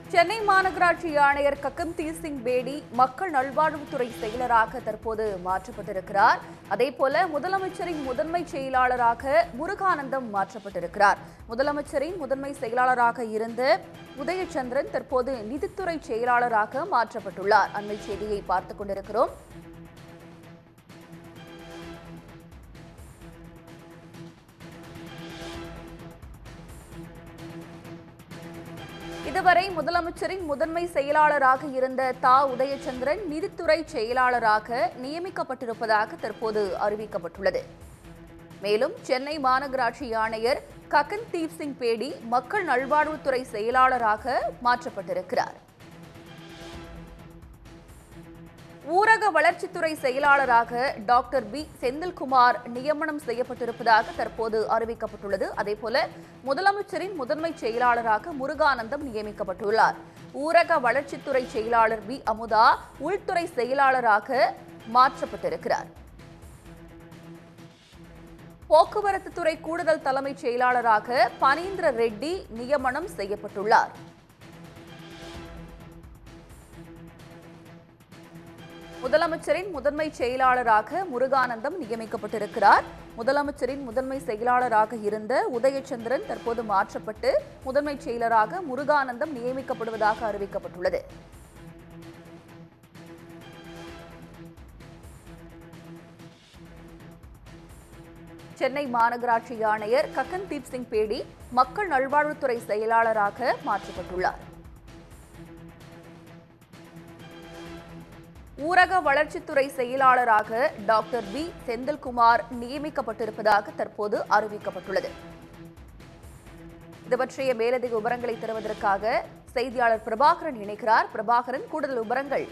சென்னை மாநகராட்சி ஆணையர் ககன்தீப் சிங் பேடி மக்கள் நல்வாழ்வுத்துறை செயலராக தற்போது மாற்றப்பட்டிருக்கிறார். அதேபோல முதலமைச்சரின் முதன்மை செயலாளராக முருகானந்தம் மாற்றப்பட்டிருக்கிறார். முதலமைச்சரின் முதன்மை செயலாளராக இருந்த உதயச்சந்திரன் தற்போது நிதித்துறை செயலாளராக மாற்றப்பட்டுள்ளார். அண்மை செய்தியை பார்த்துக் கொண்டிருக்கிறோம். இதுவரை முதலமைச்சரின் முதன்மை செயலாளராக இருந்த உதயச்சந்திரன் நிதித்துறை செயலாளராக நியமிக்கப்பட்டிருப்பதாக தற்போது அறிவிக்கப்பட்டுள்ளது. மேலும் சென்னை மாநகராட்சி ஆணையர் ககன்தீப் சிங் பேடி மக்கள் நல்வாழ்வுத்துறை செயலாளராக மாற்றப்பட்டிருக்கிறார். ஊரக வளர்ச்சித்துறை செயலாளராக டாக்டர் பி செந்தில்குமார் நியமனம் செய்யப்பட்டிருப்பதாக தற்போது அறிவிக்கப்பட்டுள்ளது. அதேபோல முதலமைச்சரின் முதன்மை செயலாளராக முருகானந்தம் நியமிக்கப்பட்டுள்ளார். ஊரக வளர்ச்சித்துறை செயலாளர் பி அமுதா உள்துறை செயலாளராக மாற்றப்பட்டிருக்கிறார். போக்குவரத்து துறை கூடுதல் தலைமைச் செயலாளராக பனீந்திர ரெட்டி நியமனம் செய்யப்பட்டுள்ளார். முதலமைச்சரின் முதன்மை செயலாளராக முருகானந்தம் நியமிக்கப்பட்டிருக்கிறார். முதலமைச்சரின் முதன்மை செயலாளராக இருந்த உதயச்சந்திரன் தற்போது மாற்றப்பட்டு முதன்மை செயலராக முருகானந்தம் நியமிக்கப்படுவதாக அறிவிக்கப்பட்டுள்ளது. சென்னை மாநகராட்சி ஆணையர் ககன்தீப் சிங் பேடி மக்கள் நல்வாழ்வுத்துறை செயலாளராக மாற்றப்பட்டுள்ளார். ஊரக வளர்ச்சித்துறை செயலாளராக டாக்டர் பி செந்தில்குமார் நியமிக்கப்பட்டிருப்பதாக தற்போது அறிவிக்கப்பட்டுள்ளது. இது பற்றிய மேலதிக விவரங்களை தருவதற்காக செய்தியாளர் பிரபாகரன் இணைக்கிறார். பிரபாகரன், கூடுதல் விவரங்கள்.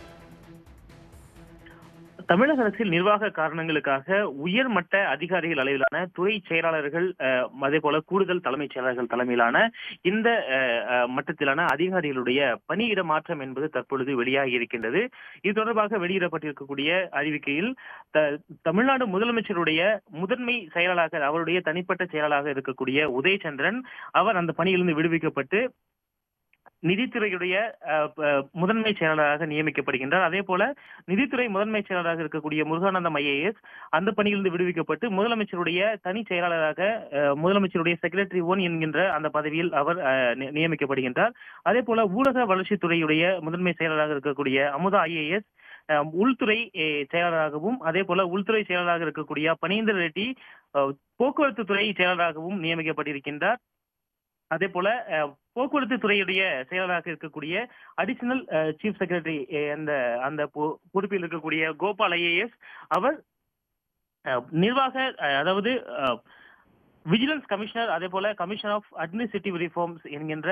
தமிழக அரசில் நிர்வாக காரணங்களுக்காக உயர்மட்ட அதிகாரிகள் அளவிலான துறை செயலாளர்கள் அதே போல கூடுதல் தலைமைச் செயலாளர்கள் தலைமையிலான இந்த மட்டத்திலான அதிகாரிகளுடைய பணியிட மாற்றம் என்பது தற்பொழுது வெளியாகி இருக்கின்றது. இது தொடர்பாக வெளியிடப்பட்டிருக்கக்கூடிய அறிவிக்கையில் தமிழ்நாடு முதலமைச்சருடைய முதன்மை செயலாளராக அவருடைய தனிப்பட்ட செயலாளராக இருக்கக்கூடிய உதயச்சந்திரன் அவர் அந்த பணியிலிருந்து விடுவிக்கப்பட்டு நிதித்துறையுடைய முதன்மை செயலாளராக நியமிக்கப்படுகின்றார். அதே போல நிதித்துறை முதன்மை செயலாளராக இருக்கக்கூடிய முருகானந்தம் ஐ.ஏ.எஸ் அந்த பணியிலிருந்து விடுவிக்கப்பட்டு முதலமைச்சருடைய தனி செயலாளராக முதலமைச்சருடைய செக்ரட்டரி 1 என்கின்ற அந்த பதவியில் அவர் நியமிக்கப்படுகின்றார். அதே போல ஊரக வளர்ச்சித்துறையுடைய முதன்மை செயலாளராக இருக்கக்கூடிய அமுதா ஐ.ஏ.எஸ் உள்துறை செயலாளராகவும் அதே போல உள்துறை செயலாளராக இருக்கக்கூடிய பனீந்திர ரெட்டி போக்குவரத்து துறை செயலாளராகவும் நியமிக்கப்பட்டிருக்கின்றார். அதே போல போக்குவரத்து துறையுடைய செயலராக இருக்கக்கூடிய அடிஷனல் சீஃப் செக்ரட்டரி அந்த பொறுப்பில் இருக்கக்கூடிய கோபால் ஐ.ஏ.எஸ் அவர் நிர்வாக அதாவது விஜிலன்ஸ் கமிஷனர் அதே போல கமிஷன் ஆஃப் அட்மினிஸ்ட்ரேட்டிவ் ரிஃபார்ம்ஸ் என்கின்ற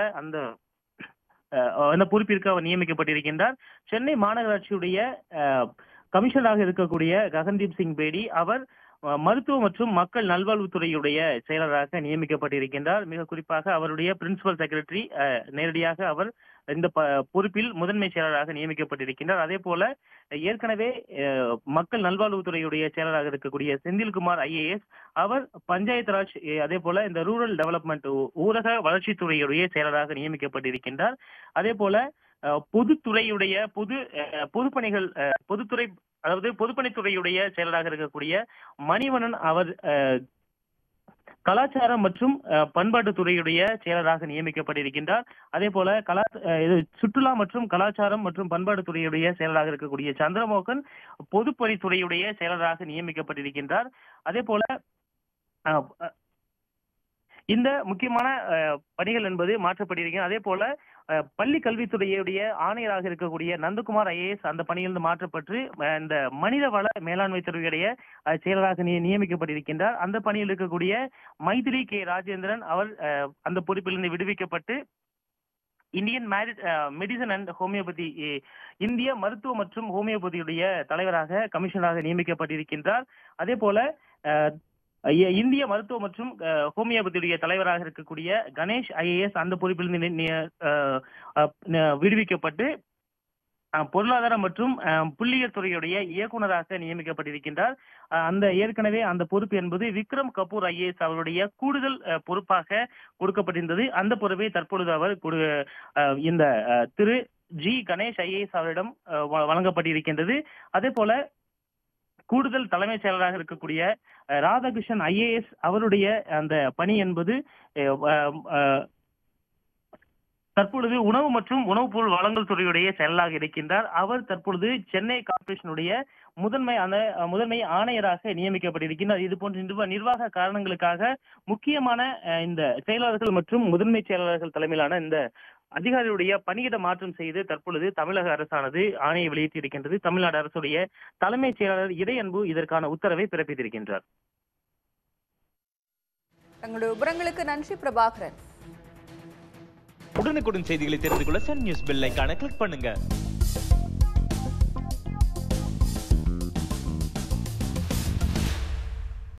அந்த பொறுப்பிற்கு அவர் நியமிக்கப்பட்டிருக்கின்றார். சென்னை மாநகராட்சியுடைய கமிஷனராக இருக்கக்கூடிய ககன்தீப் சிங் பேடி அவர் மருத்துவ மற்றும் மக்கள் நல்வாழ்வுத்துறையுடைய செயலராக நியமிக்கப்பட்டிருக்கின்றார். மிக குறிப்பாக அவருடைய பிரின்சிபல் செக்ரட்டரி நேரடியாக அவர் இந்த பொறுப்பில் முதன்மை செயலராக நியமிக்கப்பட்டிருக்கின்றார். அதே போல ஏற்கனவே மக்கள் நல்வாழ்வுத்துறையுடைய செயலராக இருக்கக்கூடிய செந்தில்குமார் ஐ.ஏ.எஸ் அவர் பஞ்சாயத்து ராஜ் அதே போல இந்த ரூரல் டெவலப்மெண்ட் ஊரக வளர்ச்சித்துறையுடைய செயலராக நியமிக்கப்பட்டிருக்கின்றார். அதே போல பொதுத்துறையுடைய பொதுப்பணிகள் பொதுத்துறை அதாவது பொதுப்பணித்துறையுடைய செயலராக இருக்கக்கூடிய மணிவண்ணன் அவர் கலாச்சாரம் மற்றும் பண்பாட்டுத்துறையுடைய செயலராக நியமிக்கப்பட்டிருக்கின்றார். அதே போல சுற்றுலா மற்றும் கலாச்சாரம் மற்றும் பண்பாட்டுத்துறையுடைய செயலராக இருக்கக்கூடிய சந்திரமோகன் பொதுப்பணித்துறையுடைய செயலராக நியமிக்கப்பட்டிருக்கின்றார். அதே போல இந்த முக்கியமான பணிகள் என்பது மாற்றப்பட்டிருக்கிறது. அதே போல பள்ளி கல்வித்துறையுடைய ஆணையராக இருக்கக்கூடிய நந்தகுமார் ஐ.ஏ.எஸ் அந்த பணியிலிருந்து மாற்றப்பட்டு இந்த மனிதவள மேலாண்மை துறையுடைய செயலராக நியமிக்கப்பட்டிருக்கின்றார். அந்த பணியில் இருக்கக்கூடிய மைதிலி கே ராஜேந்திரன் அவர் அந்த பொறுப்பிலிருந்து விடுவிக்கப்பட்டு இந்தியன் மெடிசன் அண்ட் ஹோமியோபதி இந்திய மருத்துவ மற்றும் ஹோமியோபதியுடைய தலைவராக கமிஷனராக நியமிக்கப்பட்டிருக்கின்றார். அதே போல இந்திய மருத்துவ மற்றும் ஹோமியோபதியுடைய தலைவராக இருக்கக்கூடிய கணேஷ் ஐ.ஏ.எஸ் அந்த பொறுப்பிலிருந்து விடுவிக்கப்பட்டு பொருளாதார மற்றும் புள்ளியியல் துறையுடைய இயக்குநராக நியமிக்கப்பட்டிருக்கின்றார். அந்த ஏற்கனவே அந்த பொறுப்பு என்பது விக்ரம் கபூர் ஐ.ஏ.எஸ் அவருடைய கூடுதல் பொறுப்பாக கொடுக்கப்பட்டிருந்தது. அந்த பொறுப்பை தற்பொழுது அவர் இந்த திரு ஜி கணேஷ் ஐ.ஏ.எஸ் அவரிடம் வழங்கப்பட்டிருக்கின்றது. அதே போல கூடுதல் தலைமைச் செயலராக இருக்கக்கூடிய ராதாகிருஷ்ணன் ஐ.ஏ.எஸ் அவருடைய அந்த பணி என்பது தற்பொழுது உணவு மற்றும் உணவுப் பொருள் வழங்கல் துறையுடைய செயலராக இருக்கின்றார். அவர் தற்பொழுது சென்னை கார்ப்பரேஷனுடைய முதன்மை ஆணையராக நியமிக்கப்பட்டிருக்கின்றார். இது போன்ற நிர்வாக காரணங்களுக்காக முக்கியமான இந்த செயலாளர்கள் மற்றும் முதன்மை செயலாளர்கள் தலைமையிலான இந்த அதிகாரியுடைய பணியிட மாற்றம் செய்து தற்பொழுது தமிழக அரசானது ஆணையை வெளியிட்டிருக்கின்றது. தமிழ்நாடு அரசுடைய தலைமைச் செயலாளர் இறையன்பு இதற்கான உத்தரவை பிறப்பித்திருக்கின்றார். தங்களுடைய விவரங்களுக்கு நன்றி பிரபாகரன். உடனுக்குடன் செய்திகளை தெரிந்து கொள்ள சன் நியூஸ் பெல் ஐகானை கிளிக் பண்ணுங்க.